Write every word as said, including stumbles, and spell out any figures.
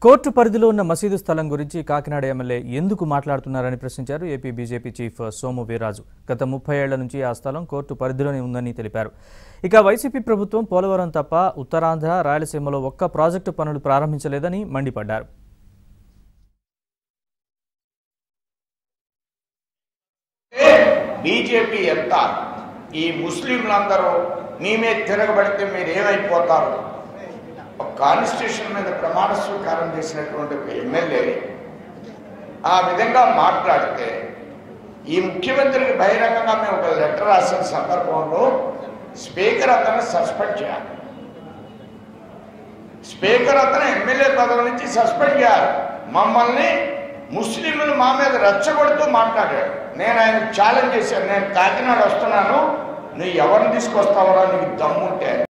Court పరిధిలో ఉన్న మసీదు స్థలం గురించి కాకినాడ ఎమ్మెల్యే ఎందుకు మాట్లాడుతున్నారని ప్రశ్నించారు AP BJP chief Somu Veerraju. గత ముప్పై ఏళ్ల నుంచి ఆ స్థలం కోర్టు పరిధిలోనే ఉందని తెలిపారు. ఇక వైసీపీ ప్రభుత్వం పోలవరం తప్ప ఉత్తరాంధ్ర, రాయలసీమలో ఒక్క ప్రాజెక్టు పనులు ప్రారంభించలేదని మండిపడ్డారు. బీజేపీ ఎంత ఈ ముస్లింలందరూ మీ మీద తిరగబడితే మీరు ఏమైపోతారు? కాన్స్టిట్యూషన్ మీద ప్రమాణ స్వీకారం చేసినటువంటి ఒక ఎమ్మెల్యే ఆ విధంగా మాట్లాడితే ఈ ముఖ్యమంత్రికి బహిరంగంగా మేము ఒక లెటర్ రాసిన సందర్భంలో స్పీకర్ అతను సస్పెండ్ చేయాలి. స్పీకర్ అతను ఎమ్మెల్యే పదవి నుంచి సస్పెండ్ చేయాలి. మమ్మల్ని ముస్లింలు మా మీద రెచ్చగొడుతూ మాట్లాడాడు. నేను ఆయన ఛాలెంజ్ చేశాను, నేను కాకినాడ వస్తున్నాను, నువ్వు ఎవరిని తీసుకొస్తావరా నీకు దమ్ముంటే